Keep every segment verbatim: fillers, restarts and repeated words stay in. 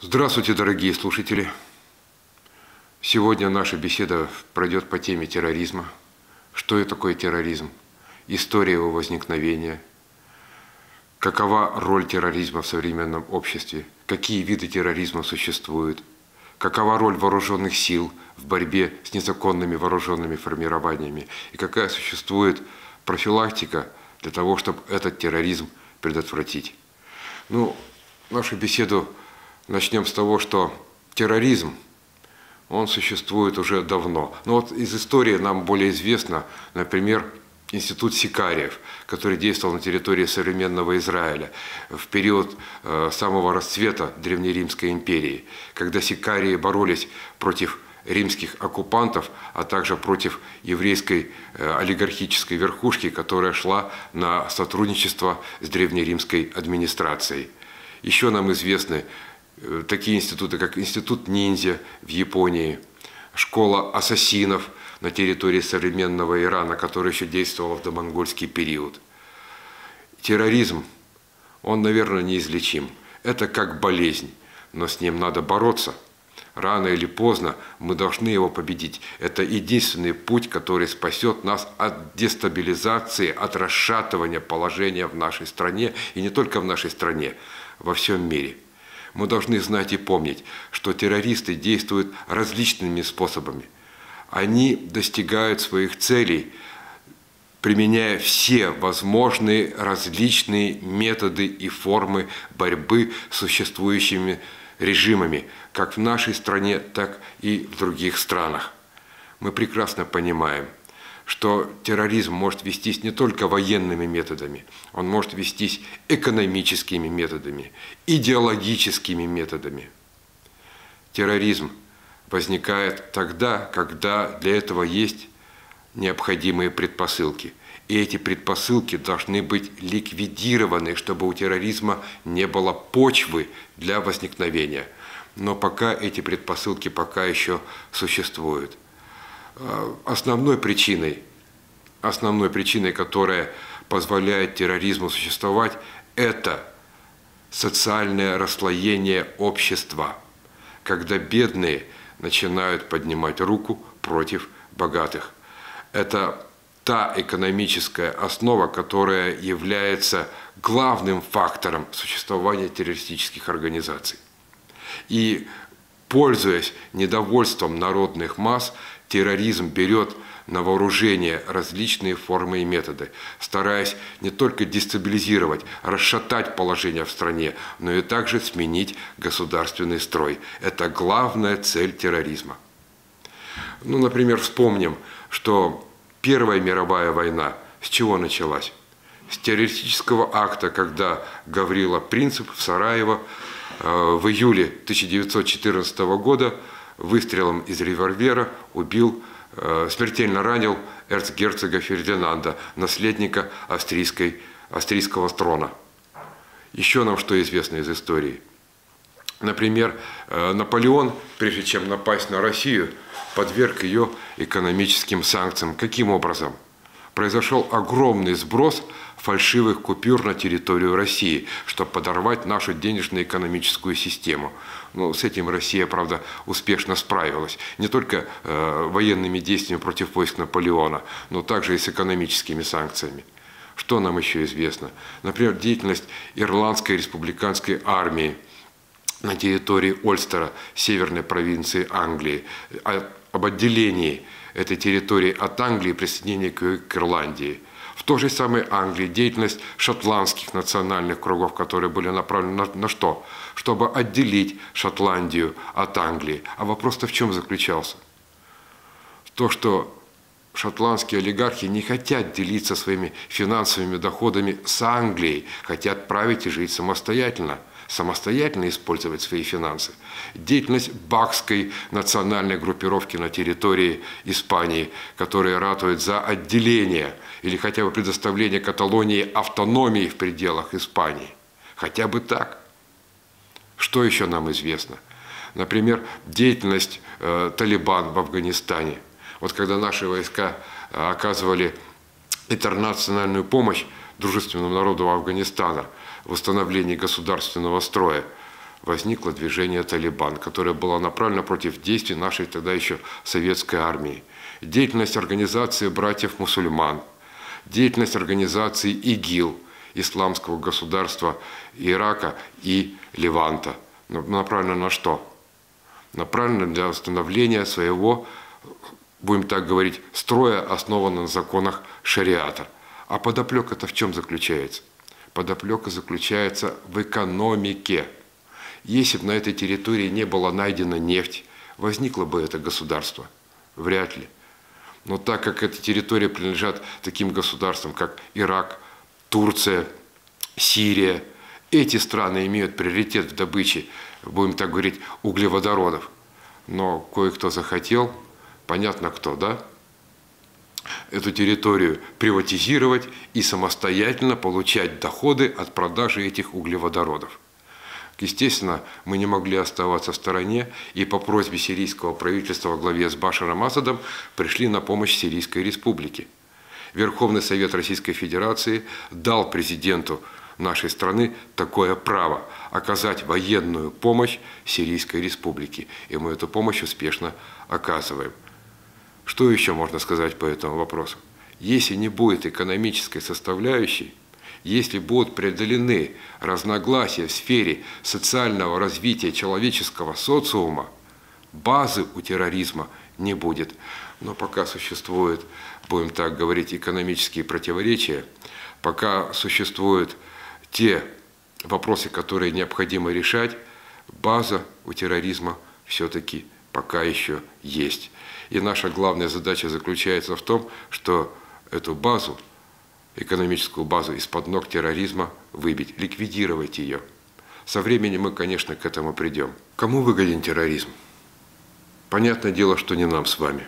Здравствуйте, дорогие слушатели! Сегодня наша беседа пройдет по теме терроризма. Что это такое терроризм? История его возникновения. Какова роль терроризма в современном обществе? Какие виды терроризма существуют? Какова роль вооруженных сил в борьбе с незаконными вооруженными формированиями? И какая существует профилактика для того, чтобы этот терроризм предотвратить? Ну, нашу беседу начнем с того, что терроризм, он существует уже давно. Но вот из истории нам более известно, например, институт сикариев, который действовал на территории современного Израиля в период э, самого расцвета Древнеримской империи, когда сикарии боролись против римских оккупантов, а также против еврейской э, олигархической верхушки, которая шла на сотрудничество с древнеримской администрацией. Еще нам известны такие институты, как институт ниндзя в Японии, школа ассасинов на территории современного Ирана, которая еще действовала в домонгольский период. Терроризм, он, наверное, неизлечим. Это как болезнь, но с ним надо бороться. Рано или поздно мы должны его победить. Это единственный путь, который спасет нас от дестабилизации, от расшатывания положения в нашей стране, и не только в нашей стране, во всем мире. Мы должны знать и помнить, что террористы действуют различными способами. Они достигают своих целей, применяя все возможные различные методы и формы борьбы с существующими режимами, как в нашей стране, так и в других странах. Мы прекрасно понимаем, что терроризм может вестись не только военными методами, он может вестись экономическими методами, идеологическими методами. Терроризм возникает тогда, когда для этого есть необходимые предпосылки. И эти предпосылки должны быть ликвидированы, чтобы у терроризма не было почвы для возникновения. Но пока эти предпосылки пока еще существуют. Основной причиной, основной причиной, которая позволяет терроризму существовать, это социальное расслоение общества, когда бедные начинают поднимать руку против богатых. Это та экономическая основа, которая является главным фактором существования террористических организаций. И, пользуясь недовольством народных масс, терроризм берет на вооружение различные формы и методы, стараясь не только дестабилизировать, расшатать положение в стране, но и также сменить государственный строй. Это главная цель терроризма. Ну, например, вспомним, что Первая мировая война с чего началась? С террористического акта, когда Гаврила Принцип в Сараево в июле тысяча девятьсот четырнадцатого года выстрелом из револьвера убил, смертельно ранил эрцгерцога Фердинанда, наследника австрийской, австрийского трона. Еще нам что известно из истории? Например, Наполеон, прежде чем напасть на Россию, подверг ее экономическим санкциям. Каким образом? Произошел огромный сброс фальшивых купюр на территорию России, чтобы подорвать нашу денежно-экономическую систему. Но с этим Россия, правда, успешно справилась. Не только э, военными действиями против войск Наполеона, но также и с экономическими санкциями. Что нам еще известно? Например, деятельность Ирландской республиканской армии на территории Ольстера, северной провинции Англии, об отделении этой территории от Англии и присоединении к Ирландии. В той же самой Англии деятельность шотландских национальных кругов, которые были направлены на, на что? Чтобы отделить Шотландию от Англии. А вопрос-то в чем заключался? То, что шотландские олигархи не хотят делиться своими финансовыми доходами с Англией, хотят править и жить самостоятельно. самостоятельно использовать свои финансы. Деятельность бакской национальной группировки на территории Испании, которая ратует за отделение или хотя бы предоставление Каталонии автономии в пределах Испании. Хотя бы так. Что еще нам известно? Например, деятельность э, Талибан в Афганистане. Вот когда наши войска э, оказывали интернациональную помощь дружественному народу Афганистана в восстановлении государственного строя, возникло движение «Талибан», которое было направлено против действий нашей тогда еще советской армии. Деятельность организации братьев-мусульман, деятельность организации ИГИЛ, Исламского государства Ирака и Леванта. Направлена на что? Направлена для установления своего, будем так говорить, строя, основанного на законах шариата. А подоплека-то в чем заключается? Подоплека заключается в экономике. Если бы на этой территории не было найдена нефть, возникло бы это государство? Вряд ли. Но так как эти территории принадлежат таким государствам, как Ирак, Турция, Сирия, эти страны имеют приоритет в добыче, будем так говорить, углеводородов. Но кое-кто захотел, понятно кто, да, эту территорию приватизировать и самостоятельно получать доходы от продажи этих углеводородов. Естественно, мы не могли оставаться в стороне, и по просьбе сирийского правительства во главе с Башаром Асадом пришли на помощь Сирийской республике. Верховный Совет Российской Федерации дал президенту нашей страны такое право – оказать военную помощь Сирийской республике, и мы эту помощь успешно оказываем. Что еще можно сказать по этому вопросу? Если не будет экономической составляющей, если будут преодолены разногласия в сфере социального развития человеческого социума, базы у терроризма не будет. Но пока существуют, будем так говорить, экономические противоречия, пока существуют те вопросы, которые необходимо решать, база у терроризма все-таки пока еще есть. И наша главная задача заключается в том, что эту базу, экономическую базу из-под ног терроризма выбить, ликвидировать ее. Со временем мы, конечно, к этому придем. Кому выгоден терроризм? Понятное дело, что не нам с вами,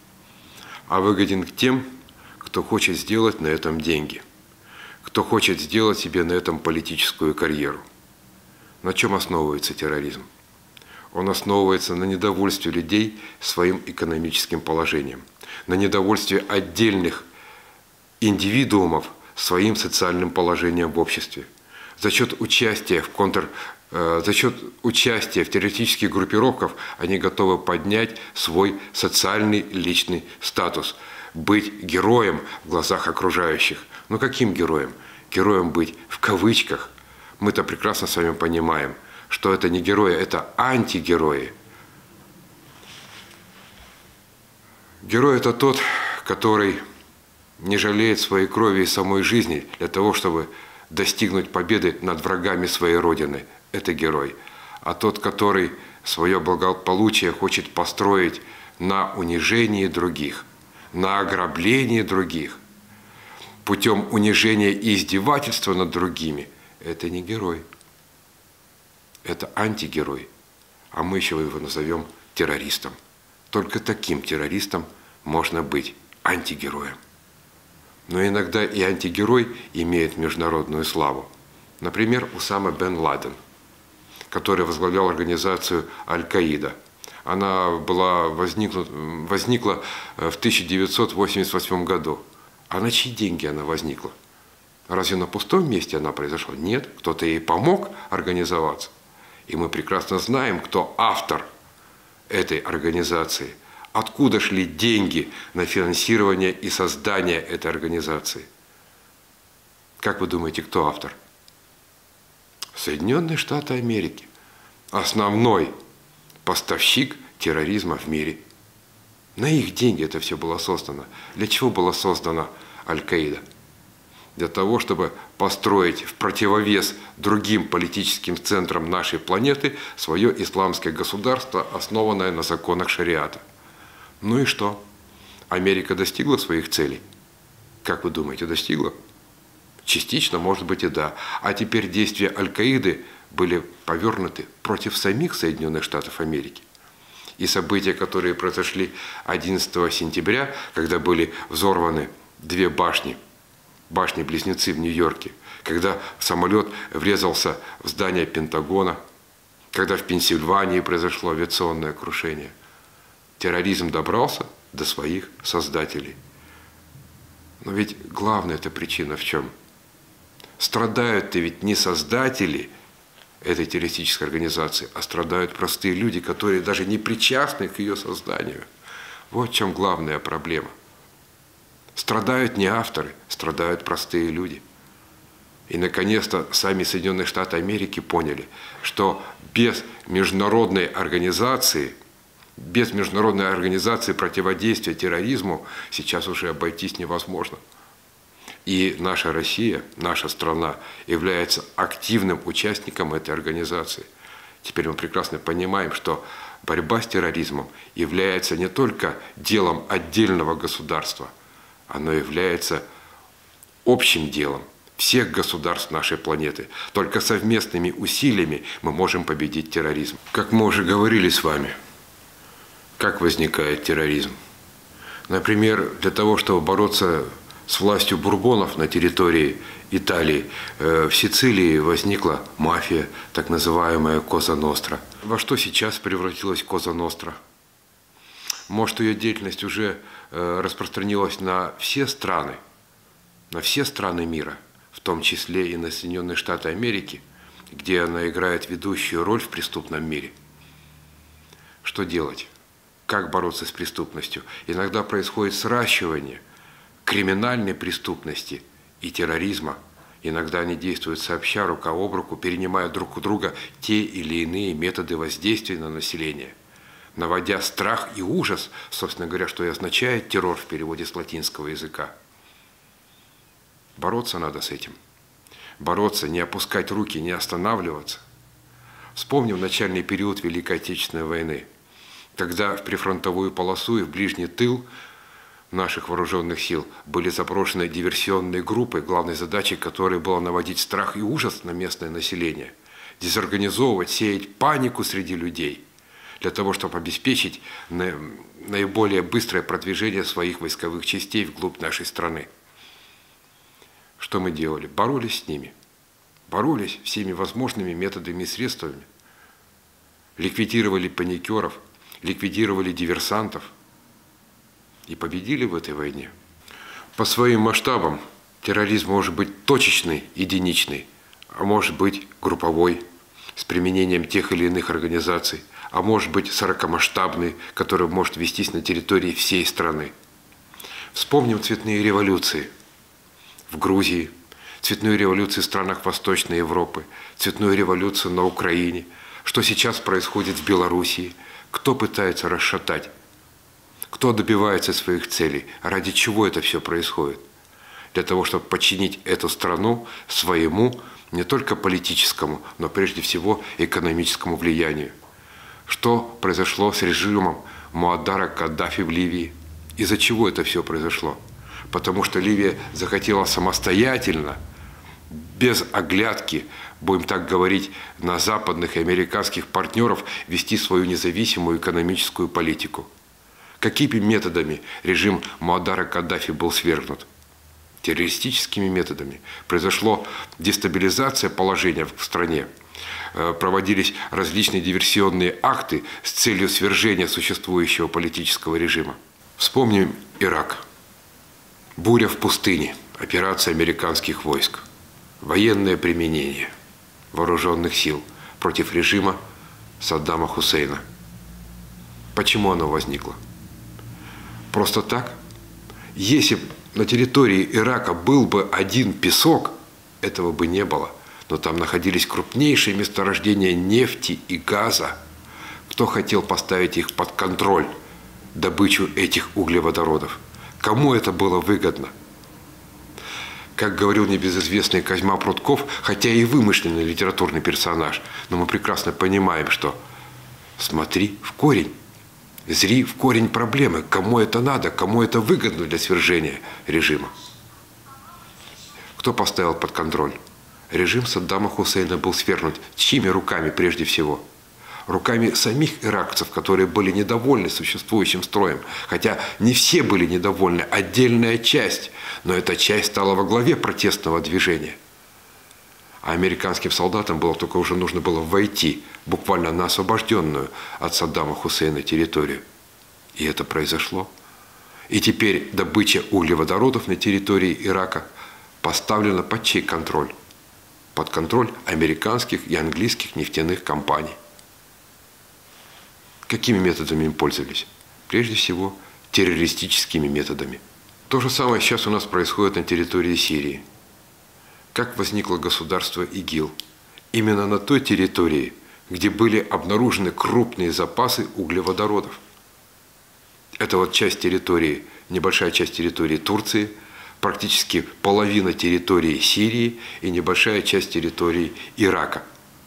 а выгоден тем, кто хочет сделать на этом деньги, кто хочет сделать себе на этом политическую карьеру. На чем основывается терроризм? Он основывается на недовольстве людей своим экономическим положением, на недовольстве отдельных индивидуумов своим социальным положением в обществе. За счет участия в контр, э, за счет участия в террористических группировках они готовы поднять свой социальный личный статус, быть героем в глазах окружающих. Но каким героем? Героем быть в кавычках. Мы-то прекрасно с вами понимаем, что это не герои, это антигерои. Герой – это тот, который не жалеет своей крови и самой жизни для того, чтобы достигнуть победы над врагами своей Родины. Это герой. А тот, который свое благополучие хочет построить на унижении других, на ограблении других, путем унижения и издевательства над другими, это не герой. Это антигерой. А мы еще его назовем террористом. Только таким террористом можно быть антигероем. Но иногда и антигерой имеет международную славу. Например, Усама бен Ладен, который возглавлял организацию Аль-Каида. Она была возникла, возникла в тысяча девятьсот восемьдесят восьмом году. А на чьи деньги она возникла? Разве на пустом месте она произошла? Нет, кто-то ей помог организоваться. И мы прекрасно знаем, кто автор этой организации. Откуда шли деньги на финансирование и создание этой организации? Как вы думаете, кто автор? Соединенные Штаты Америки. Основной поставщик терроризма в мире. На их деньги это все было создано. Для чего было создано Аль-Каида? Для того, чтобы построить в противовес другим политическим центрам нашей планеты свое исламское государство, основанное на законах шариата. Ну и что? Америка достигла своих целей? Как вы думаете, достигла? Частично, может быть, и да. А теперь действия Аль-Каиды были повернуты против самих Соединенных Штатов Америки. И события, которые произошли одиннадцатого сентября, когда были взорваны две башни, башни-близнецы в Нью-Йорке, когда самолет врезался в здание Пентагона, когда в Пенсильвании произошло авиационное крушение. Терроризм добрался до своих создателей. Но ведь главная эта причина в чем? Страдают-то ведь не создатели этой террористической организации, а страдают простые люди, которые даже не причастны к ее созданию. Вот в чем главная проблема. Страдают не авторы, страдают простые люди. И, наконец-то, сами Соединенные Штаты Америки поняли, что без международной организации, без международной организации противодействия терроризму сейчас уже обойтись невозможно. И наша Россия, наша страна является активным участником этой организации. Теперь мы прекрасно понимаем, что борьба с терроризмом является не только делом отдельного государства, оно является общим делом всех государств нашей планеты. Только совместными усилиями мы можем победить терроризм. Как мы уже говорили с вами, как возникает терроризм? Например, для того, чтобы бороться с властью бурбонов на территории Италии, в Сицилии возникла мафия, так называемая Коза Ностра. Во что сейчас превратилась Коза Ностра? Может, ее деятельность уже распространилась на все страны, на все страны мира, в том числе и на Соединенные Штаты Америки, где она играет ведущую роль в преступном мире. Что делать? Как бороться с преступностью? Иногда происходит сращивание криминальной преступности и терроризма. Иногда они действуют сообща, рука об руку, перенимая друг у друга те или иные методы воздействия на население, наводя страх и ужас, собственно говоря, что и означает террор в переводе с латинского языка. Бороться надо с этим. Бороться, не опускать руки, не останавливаться. Вспомним начальный период Великой Отечественной войны, когда в прифронтовую полосу и в ближний тыл наших вооруженных сил были заброшены диверсионные группы, главной задачей которой было наводить страх и ужас на местное население, дезорганизовывать, сеять панику среди людей, для того, чтобы обеспечить наиболее быстрое продвижение своих войсковых частей вглубь нашей страны. Что мы делали? Боролись с ними. Боролись всеми возможными методами и средствами. Ликвидировали паникеров, ликвидировали диверсантов. И победили в этой войне. По своим масштабам терроризм может быть точечный, единичный, а может быть групповой, с применением тех или иных организаций, а может быть широкомасштабный, который может вестись на территории всей страны. Вспомним цветные революции в Грузии, цветную революцию в странах Восточной Европы, цветную революцию на Украине, что сейчас происходит в Белоруссии, кто пытается расшатать, кто добивается своих целей, ради чего это все происходит? Для того, чтобы подчинить эту страну своему не только политическому, но прежде всего экономическому влиянию. Что произошло с режимом Муаддара Каддафи в Ливии? Из-за чего это все произошло? Потому что Ливия захотела самостоятельно, без оглядки, будем так говорить, на западных и американских партнеров, вести свою независимую экономическую политику. Какими методами режим Муаддара Каддафи был свергнут? Террористическими методами. Произошла дестабилизация положения в стране. Проводились различные диверсионные акты с целью свержения существующего политического режима. Вспомним Ирак. Буря в пустыне. Операция американских войск. Военное применение вооруженных сил против режима Саддама Хусейна. Почему оно возникло? Просто так? Если на территории Ирака был бы один песок, этого бы не было. Но там находились крупнейшие месторождения нефти и газа. Кто хотел поставить их под контроль, добычу этих углеводородов? Кому это было выгодно? Как говорил небезызвестный Козьма Прутков, хотя и вымышленный литературный персонаж, но мы прекрасно понимаем, что смотри в корень. Зри в корень проблемы, кому это надо, кому это выгодно для свержения режима. Кто поставил под контроль? Режим Саддама Хусейна был свергнут. Чьими руками прежде всего? Руками самих иракцев, которые были недовольны существующим строем. Хотя не все были недовольны, отдельная часть. Но эта часть стала во главе протестного движения. А американским солдатам было только уже нужно было войти буквально на освобожденную от Саддама Хусейна территорию. И это произошло. И теперь добыча углеводородов на территории Ирака поставлена под чей контроль? под контроль американских и английских нефтяных компаний. Какими методами им пользовались? Прежде всего, террористическими методами. То же самое сейчас у нас происходит на территории Сирии. Как возникло государство ИГИЛ? Именно на той территории, где были обнаружены крупные запасы углеводородов. Это вот часть территории, небольшая часть территории Турции, практически половина территории Сирии и небольшая часть территории Ирака.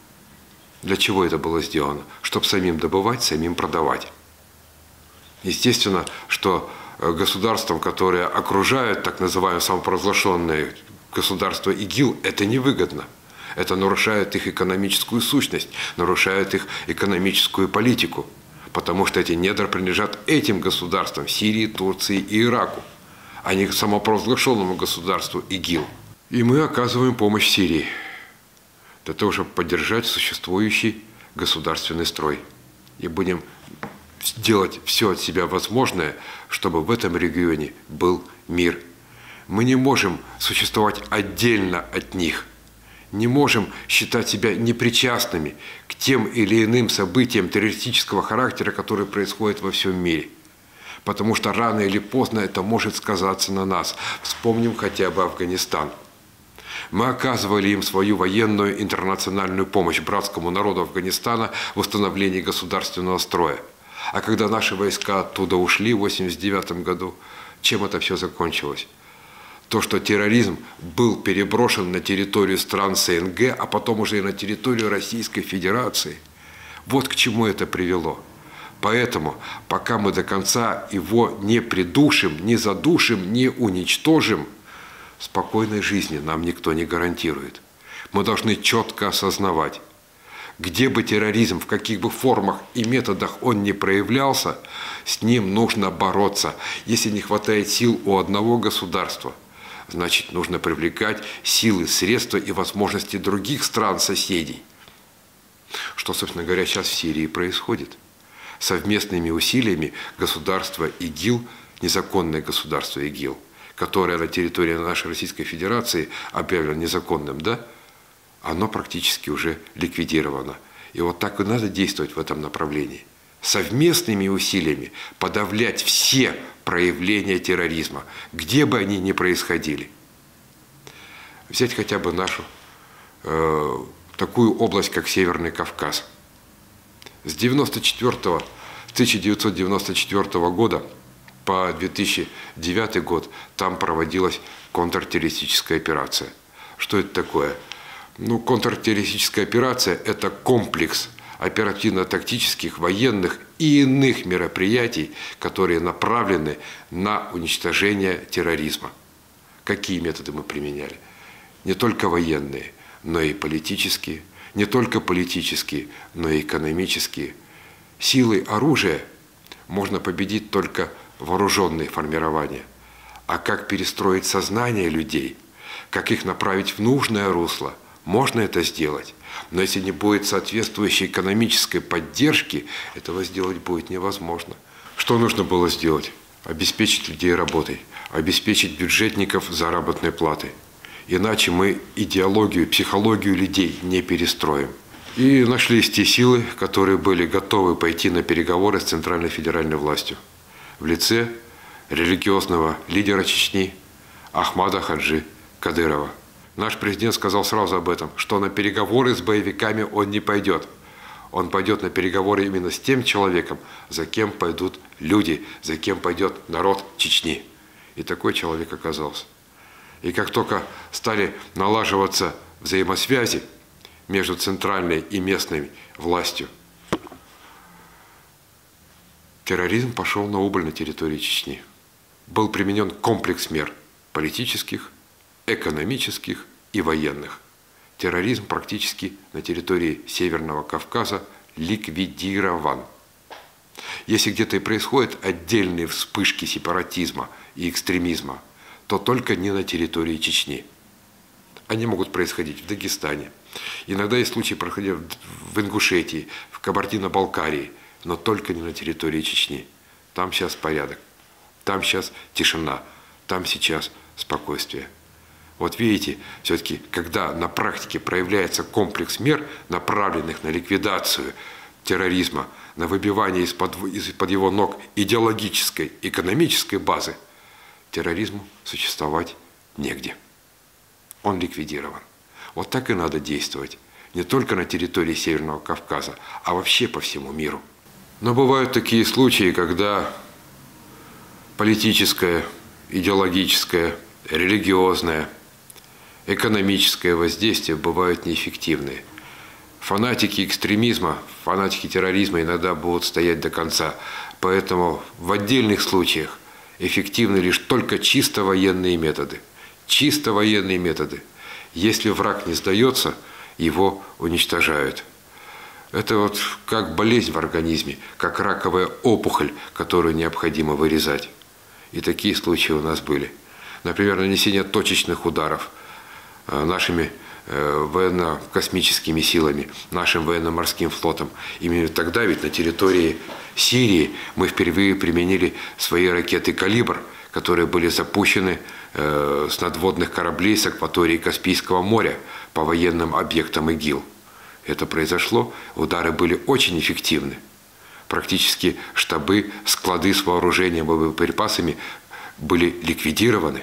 Для чего это было сделано? Чтобы самим добывать, самим продавать. Естественно, что государствам, которые окружают так называемое самопровозглашенное государство ИГИЛ, это невыгодно. Это нарушает их экономическую сущность, нарушает их экономическую политику, потому что эти недра принадлежат этим государствам – Сирии, Турции и Ираку, а не самопровозглашенному государству ИГИЛ. И мы оказываем помощь Сирии для того, чтобы поддержать существующий государственный строй. И будем делать все от себя возможное, чтобы в этом регионе был мир. Мы не можем существовать отдельно от них, не можем считать себя непричастными к тем или иным событиям террористического характера, которые происходят во всем мире. Потому что рано или поздно это может сказаться на нас. Вспомним хотя бы Афганистан. Мы оказывали им свою военную интернациональную помощь братскому народу Афганистана в восстановлении государственного строя. А когда наши войска оттуда ушли в восемьдесят девятом году, чем это все закончилось? То, что терроризм был переброшен на территорию стран СНГ, а потом уже и на территорию Российской Федерации. Вот к чему это привело. Поэтому, пока мы до конца его не придушим, не задушим, не уничтожим, спокойной жизни нам никто не гарантирует. Мы должны четко осознавать, где бы терроризм, в каких бы формах и методах он ни проявлялся, с ним нужно бороться. Если не хватает сил у одного государства, значит, нужно привлекать силы, средства и возможности других стран-соседей. Что, собственно говоря, сейчас в Сирии происходит. Совместными усилиями государства ИГИЛ, незаконное государство ИГИЛ, которое на территории нашей Российской Федерации объявлено незаконным, да, оно практически уже ликвидировано. И вот так и надо действовать в этом направлении. Совместными усилиями подавлять все проявления терроризма, где бы они ни происходили. Взять хотя бы нашу э, такую область, как Северный Кавказ. С тысяча девятьсот девяносто четвёртого года по две тысячи девятый год там проводилась контртеррористическая операция. Что это такое? Ну, контртеррористическая операция – это комплекс оперативно-тактических, военных и иных мероприятий, которые направлены на уничтожение терроризма. Какие методы мы применяли? Не только военные, но и политические, не только политические, но и экономические. Силой оружия можно победить только вооруженные формирования. А как перестроить сознание людей, как их направить в нужное русло, можно это сделать. Но если не будет соответствующей экономической поддержки, этого сделать будет невозможно. Что нужно было сделать? Обеспечить людей работой, обеспечить бюджетников заработной платой. Иначе мы идеологию, психологию людей не перестроим. И нашлись те силы, которые были готовы пойти на переговоры с центральной федеральной властью в лице религиозного лидера Чечни Ахмада Хаджи Кадырова. Наш президент сказал сразу об этом, что на переговоры с боевиками он не пойдет. Он пойдет на переговоры именно с тем человеком, за кем пойдут люди, за кем пойдет народ Чечни. И такой человек оказался. И как только стали налаживаться взаимосвязи между центральной и местной властью, терроризм пошел на убыль на территории Чечни. Был применен комплекс мер политических, экономических и военных. Терроризм практически на территории Северного Кавказа ликвидирован. Если где-то и происходят отдельные вспышки сепаратизма и экстремизма, то только не на территории Чечни. Они могут происходить в Дагестане. Иногда есть случаи, проходя в Ингушетии, в Кабардино-Балкарии, но только не на территории Чечни. Там сейчас порядок, там сейчас тишина, там сейчас спокойствие. Вот видите, все-таки, когда на практике проявляется комплекс мер, направленных на ликвидацию терроризма, на выбивание из-под из-под его ног идеологической, экономической базы, терроризму существовать негде. Он ликвидирован. Вот так и надо действовать. Не только на территории Северного Кавказа, а вообще по всему миру. Но бывают такие случаи, когда политическое, идеологическое, религиозное, экономическое воздействие бывают неэффективные. Фанатики экстремизма, фанатики терроризма иногда будут стоять до конца. Поэтому в отдельных случаях эффективны лишь только чисто военные методы. Чисто военные методы. Если враг не сдается, его уничтожают. Это вот как болезнь в организме, как раковая опухоль, которую необходимо вырезать. И такие случаи у нас были. Например, нанесение точечных ударов нашими военно-космическими силами, нашим военно-морским флотом. Именно тогда ведь на территории Сирии мы впервые применили свои ракеты «Калибр», которые были запущены с надводных кораблей с акватории Каспийского моря по военным объектам ИГИЛ. Это произошло, удары были очень эффективны. Практически штабы, склады с вооружением и боеприпасами были ликвидированы.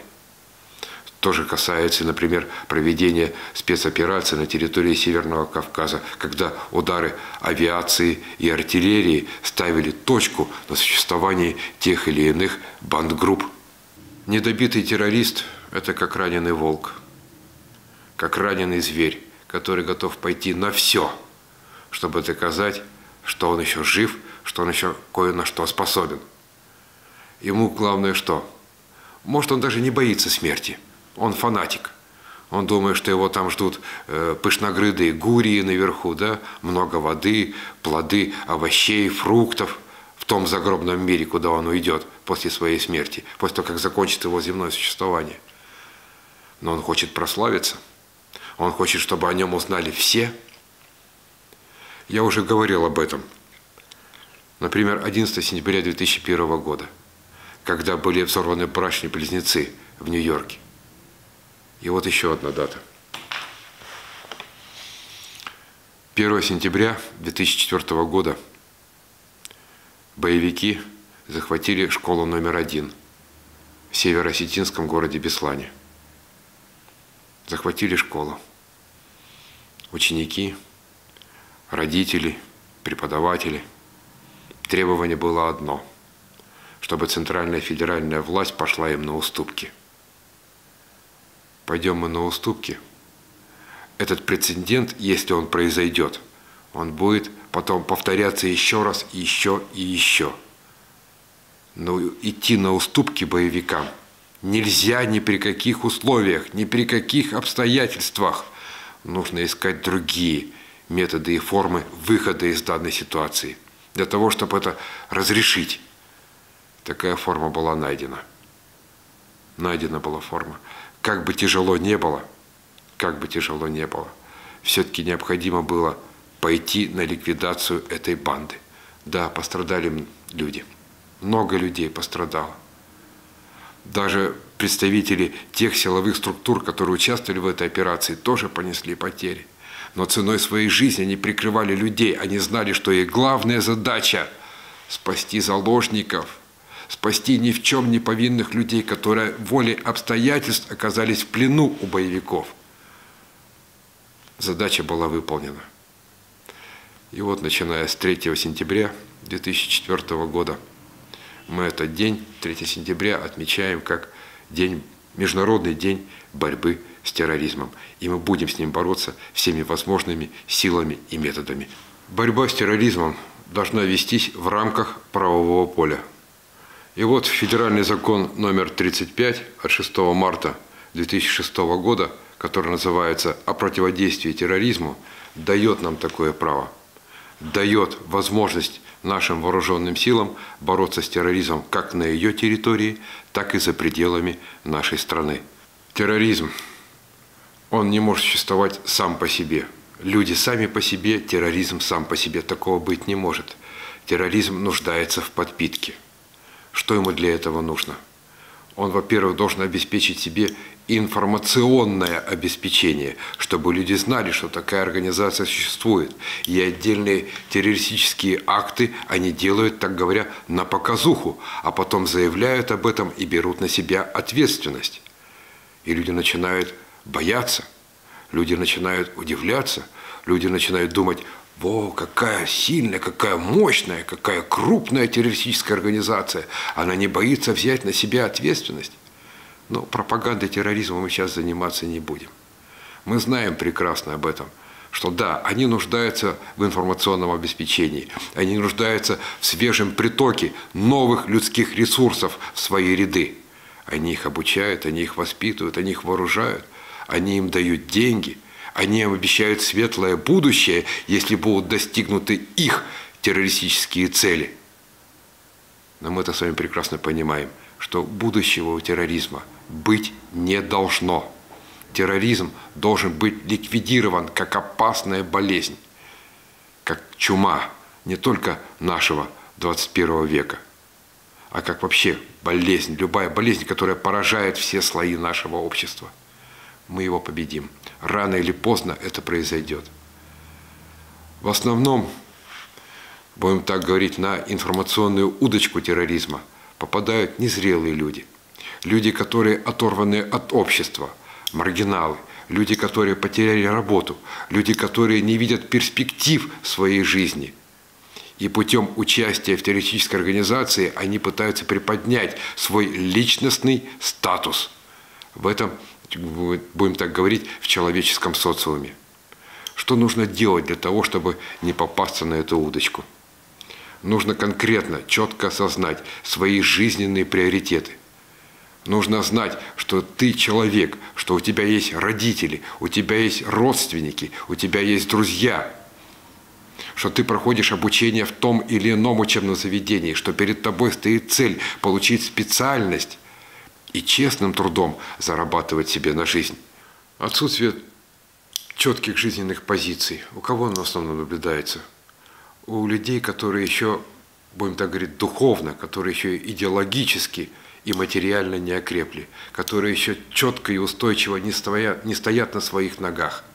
То же касается, например, проведения спецопераций на территории Северного Кавказа, когда удары авиации и артиллерии ставили точку на существовании тех или иных бандгрупп. Недобитый террорист – это как раненый волк, как раненый зверь, который готов пойти на все, чтобы доказать, что он еще жив, что он еще кое на что способен. Ему главное что? Может, он даже не боится смерти. Он фанатик. Он думает, что его там ждут э, пышногрыдые гурии наверху, да? Много воды, плоды, овощей, фруктов в том загробном мире, куда он уйдет после своей смерти, после того, как закончит его земное существование. Но он хочет прославиться. Он хочет, чтобы о нем узнали все. Я уже говорил об этом. Например, одиннадцатого сентября две тысячи первого года, когда были взорваны башни-близнецы в Нью-Йорке. И вот еще одна дата. первого сентября две тысячи четвёртого года боевики захватили школу номер один в северо-осетинском городе Беслане. Захватили школу. Ученики, родители, преподаватели. Требование было одно, чтобы центральная федеральная власть пошла им на уступки. Пойдем мы на уступки. Этот прецедент, если он произойдет, он будет потом повторяться еще раз, еще и еще. Но идти на уступки боевикам нельзя ни при каких условиях, ни при каких обстоятельствах. Нужно искать другие методы и формы выхода из данной ситуации, для того, чтобы это разрешить. Такая форма была найдена. Найдена была форма. Как бы тяжело не было, как бы тяжело не было, все-таки необходимо было пойти на ликвидацию этой банды. Да, пострадали люди. Много людей пострадало. Даже представители тех силовых структур, которые участвовали в этой операции, тоже понесли потери. Но ценой своей жизни они прикрывали людей. Они знали, что их главная задача – спасти заложников, спасти ни в чем не повинных людей, которые волей обстоятельств оказались в плену у боевиков. Задача была выполнена. И вот, начиная с третьего сентября две тысячи четвёртого года, мы этот день, третьего сентября, отмечаем как день, Международный день борьбы с терроризмом. И мы будем с ним бороться всеми возможными силами и методами. Борьба с терроризмом должна вестись в рамках правового поля. И вот федеральный закон номер тридцать пять от шестого марта две тысячи шестого года, который называется «О противодействии терроризму», дает нам такое право, дает возможность нашим вооруженным силам бороться с терроризмом как на ее территории, так и за пределами нашей страны. Терроризм, он не может существовать сам по себе. Люди сами по себе, терроризм сам по себе, такого быть не может. Терроризм нуждается в подпитке. Что ему для этого нужно? Он, во-первых, должен обеспечить себе информационное обеспечение, чтобы люди знали, что такая организация существует. И отдельные террористические акты они делают, так говоря, на показуху, а потом заявляют об этом и берут на себя ответственность. И люди начинают бояться, люди начинают удивляться, люди начинают думать: «Во, какая сильная, какая мощная, какая крупная террористическая организация! Она не боится взять на себя ответственность». Но пропагандой терроризма мы сейчас заниматься не будем. Мы знаем прекрасно об этом, что да, они нуждаются в информационном обеспечении, они нуждаются в свежем притоке новых людских ресурсов в свои ряды. Они их обучают, они их воспитывают, они их вооружают, они им дают деньги, они им обещают светлое будущее, если будут достигнуты их террористические цели. Но мы-то с вами прекрасно понимаем, что будущего у терроризма быть не должно. Терроризм должен быть ликвидирован как опасная болезнь, как чума не только нашего двадцать первого века, а как вообще болезнь, любая болезнь, которая поражает все слои нашего общества. Мы его победим. Рано или поздно это произойдет. В основном, будем так говорить, на информационную удочку терроризма попадают незрелые люди. Люди, которые оторваны от общества, маргиналы, люди, которые потеряли работу, люди, которые не видят перспектив в своей жизни. И путем участия в террористической организации они пытаются приподнять свой личностный статус. В этом, будем так говорить, в человеческом социуме. Что нужно делать для того, чтобы не попасться на эту удочку? Нужно конкретно, четко осознать свои жизненные приоритеты. Нужно знать, что ты человек, что у тебя есть родители, у тебя есть родственники, у тебя есть друзья, что ты проходишь обучение в том или ином учебном заведении, что перед тобой стоит цель получить специальность и честным трудом зарабатывать себе на жизнь. Отсутствие четких жизненных позиций. У кого оно в основном наблюдается? У людей, которые еще, будем так говорить, духовно, которые еще идеологически и материально не окрепли, которые еще четко и устойчиво не стоят, не стоят на своих ногах.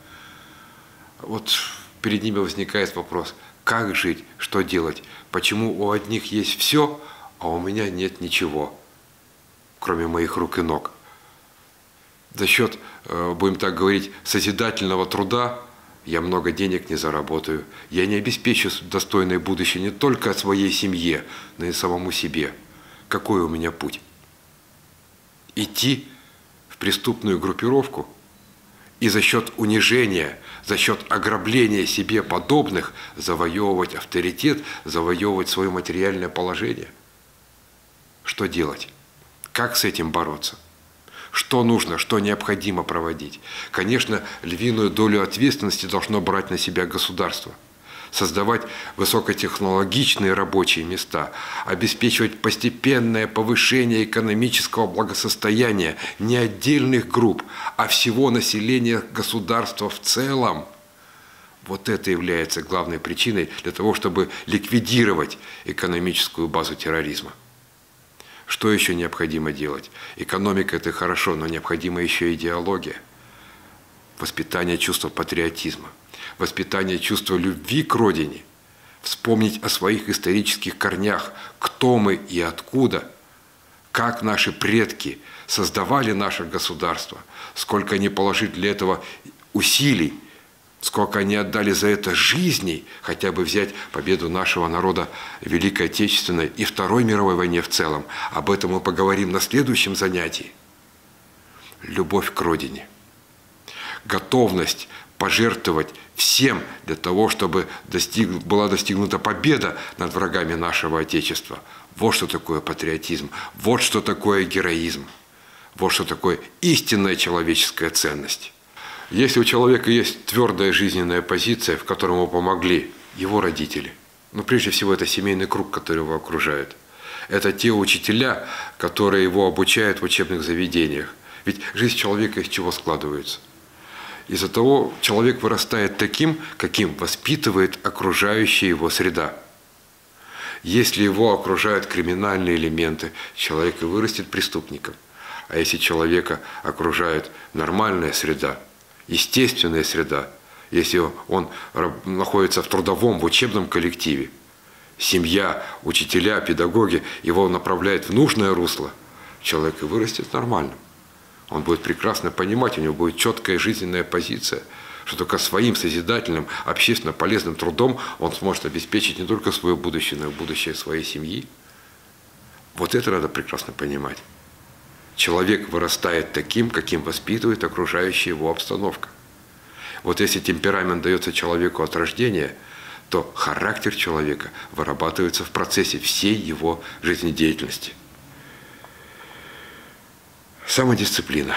Вот перед ними возникает вопрос: как жить, что делать, почему у одних есть все, а у меня нет ничего, кроме моих рук и ног. За счет, будем так говорить, созидательного труда я много денег не заработаю, я не обеспечу достойное будущее не только своей семье, но и самому себе. Какой у меня путь? Идти в преступную группировку и за счет унижения, за счет ограбления себе подобных завоевывать авторитет, завоевывать свое материальное положение? Что делать? Как с этим бороться? Что нужно, что необходимо проводить? Конечно, львиную долю ответственности должно брать на себя государство. Создавать высокотехнологичные рабочие места, обеспечивать постепенное повышение экономического благосостояния не отдельных групп, а всего населения государства в целом. Вот это является главной причиной для того, чтобы ликвидировать экономическую базу терроризма. Что еще необходимо делать? Экономика – это хорошо, но необходима еще идеология. Воспитание чувства патриотизма, воспитание чувства любви к родине, вспомнить о своих исторических корнях, кто мы и откуда, как наши предки создавали наше государство, сколько они положили для этого усилий, сколько они отдали за это жизней, хотя бы взять победу нашего народа в Великой Отечественной и Второй мировой войне в целом. Об этом мы поговорим на следующем занятии. Любовь к родине. Готовность пожертвовать всем для того, чтобы достиг, была достигнута победа над врагами нашего Отечества. Вот что такое патриотизм, вот что такое героизм, вот что такое истинная человеческая ценность. Если у человека есть твердая жизненная позиция, в которой ему помогли его родители, но прежде всего это семейный круг, который его окружает, это те учителя, которые его обучают в учебных заведениях. Ведь жизнь человека из чего складывается? Из-за того человек вырастает таким, каким воспитывает окружающая его среда. Если его окружают криминальные элементы, человек и вырастет преступником. А если человека окружает нормальная среда, естественная среда, если он находится в трудовом, в учебном коллективе, семья, учителя, педагоги его направляют в нужное русло, человек и вырастет нормальным. Он будет прекрасно понимать, у него будет четкая жизненная позиция, что только своим созидательным, общественно полезным трудом он сможет обеспечить не только свое будущее, но и будущее своей семьи. Вот это надо прекрасно понимать. Человек вырастает таким, каким воспитывает окружающая его обстановка. Вот если темперамент дается человеку от рождения, то характер человека вырабатывается в процессе всей его жизнедеятельности. Самодисциплина.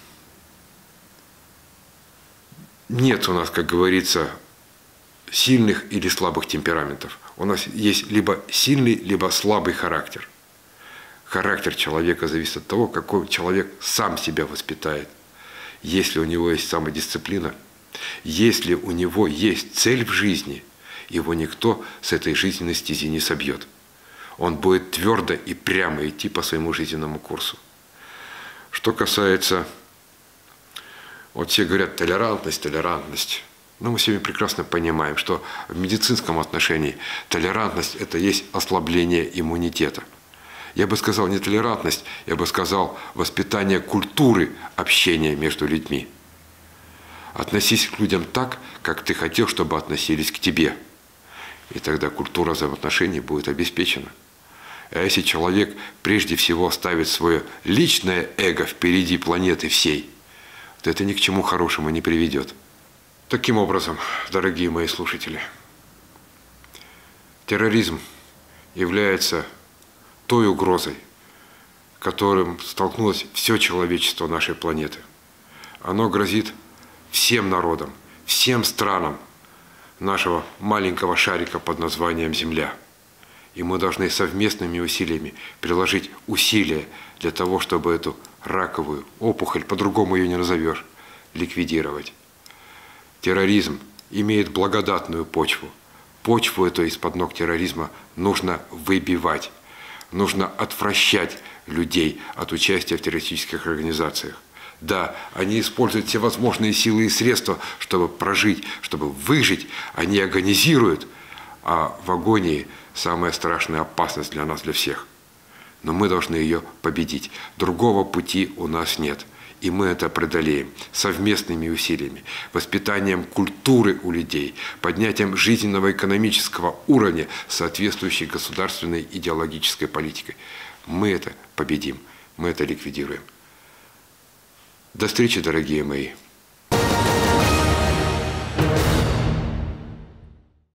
Нет у нас, как говорится, сильных или слабых темпераментов. У нас есть либо сильный, либо слабый характер. Характер человека зависит от того, какой человек сам себя воспитает. Если у него есть самодисциплина, если у него есть цель в жизни, его никто с этой жизненной стези не собьет. Он будет твердо и прямо идти по своему жизненному курсу. Что касается, вот все говорят, толерантность, толерантность. Но мы с вами прекрасно понимаем, что в медицинском отношении толерантность – это есть ослабление иммунитета. Я бы сказал не толерантность, я бы сказал воспитание культуры общения между людьми. Относись к людям так, как ты хотел, чтобы относились к тебе. И тогда культура взаимоотношений будет обеспечена. А если человек прежде всего ставит свое личное эго впереди планеты всей, то это ни к чему хорошему не приведет. Таким образом, дорогие мои слушатели, терроризм является той угрозой, с которым столкнулось все человечество нашей планеты. Оно грозит всем народам, всем странам нашего маленького шарика под названием Земля. И мы должны совместными усилиями приложить усилия для того, чтобы эту раковую опухоль, по-другому ее не назовешь, ликвидировать. Терроризм имеет благодатную почву. Почву эту из-под ног терроризма нужно выбивать. Нужно отвращать людей от участия в террористических организациях. Да, они используют все возможные силы и средства, чтобы прожить, чтобы выжить. Они агонизируют, а в агонии самая страшная опасность для нас, для всех. Но мы должны ее победить. Другого пути у нас нет. И мы это преодолеем совместными усилиями, воспитанием культуры у людей, поднятием жизненного экономического уровня, соответствующей государственной идеологической политикой. Мы это победим, мы это ликвидируем. До встречи, дорогие мои.